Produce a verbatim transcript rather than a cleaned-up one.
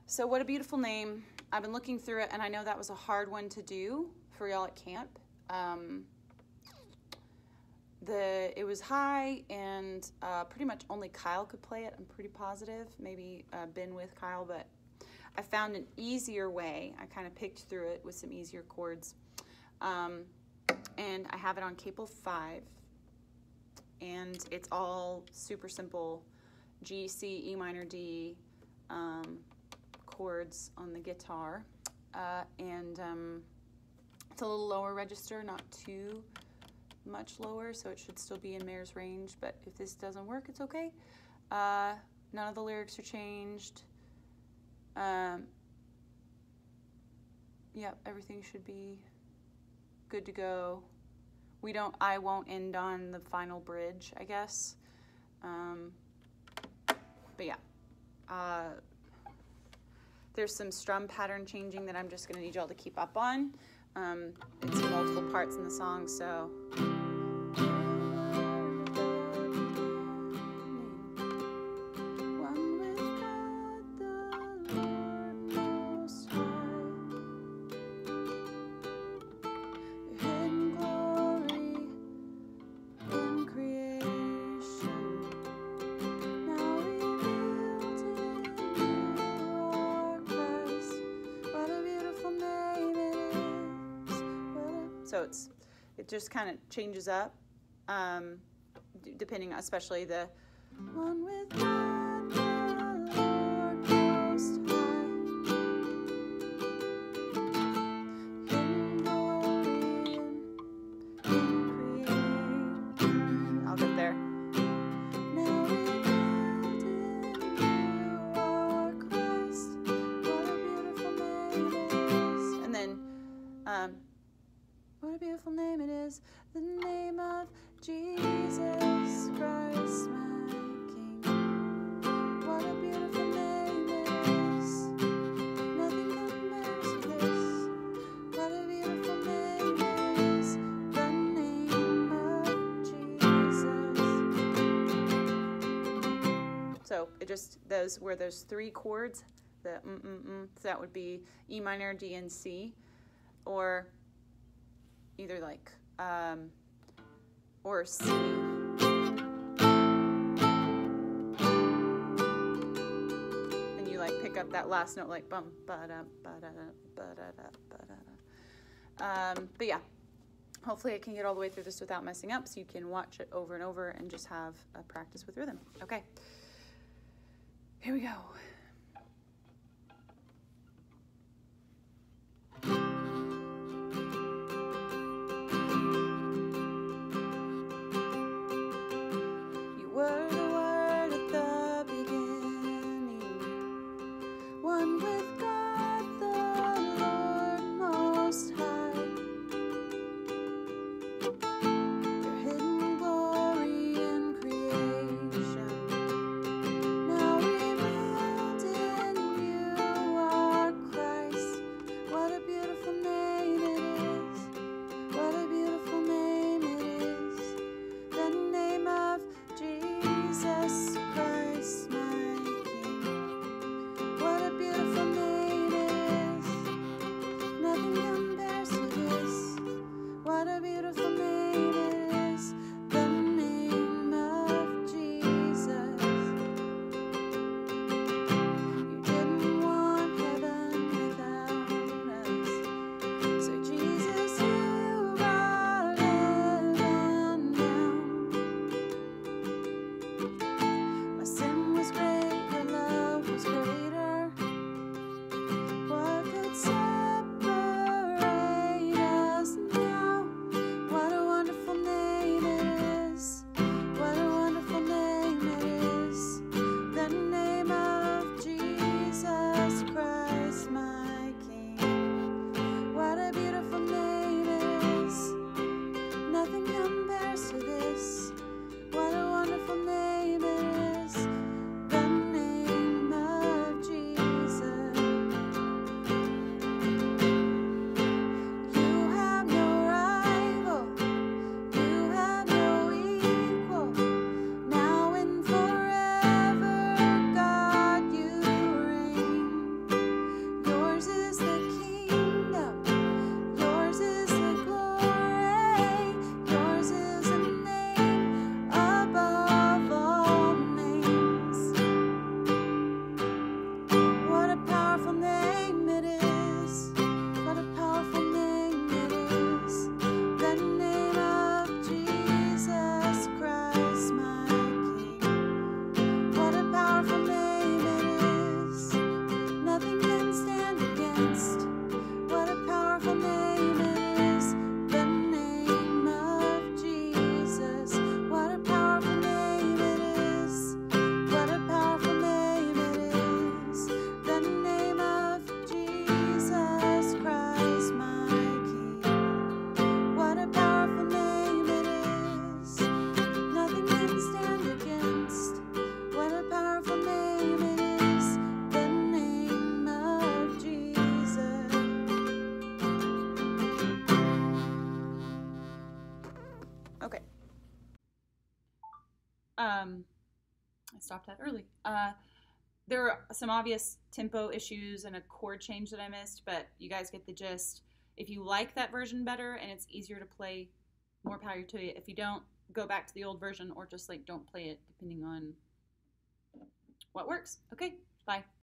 So What a Beautiful Name. I've been looking through it, and I know that was a hard one to do for y'all at camp. Um, the it was high, and uh, pretty much only Kyle could play it. I'm pretty positive. Maybe uh, been with Kyle, but I found an easier way. I kind of picked through it with some easier chords, um, and I have it on Capel five, and it's all super simple: G, C, E minor, D. Um, chords on the guitar, uh, and um, it's a little lower register, not too much lower, so it should still be in Mayer's range, but if this doesn't work, it's okay. Uh, none of the lyrics are changed. Um, yep, everything should be good to go. We don't, I won't end on the final bridge, I guess. Um, but yeah. Uh, There's some strum pattern changing that I'm just going to need y'all to keep up on. Um, it's multiple parts in the song, so. So it's, it just kind of changes up, um, d depending, especially the one with God, the Lord Most High, hidden glory in creation. I'll get there. Now revealed in you are Christ. What a beautiful name it is. And then, um, what a beautiful name it is, the name of Jesus Christ, my King. What a beautiful name it is, nothing compares to this. What a beautiful name it is, the name of Jesus. So it just, those, where there's three chords, the mm-mm-mm, so that would be E minor, D, and C, or either like, um, or C. And you like pick up that last note like bum, ba-da, ba-da, ba-da, ba-da. Um, but yeah, hopefully I can get all the way through this without messing up, so you can watch it over and over and just have a practice with rhythm. Okay, here we go. Um, I stopped that early. Uh, there were some obvious tempo issues and a chord change that I missed, but you guys get the gist. If you like that version better and it's easier to play, more power to you. If you don't, go back to the old version or just like don't play it depending on what works. Okay, bye.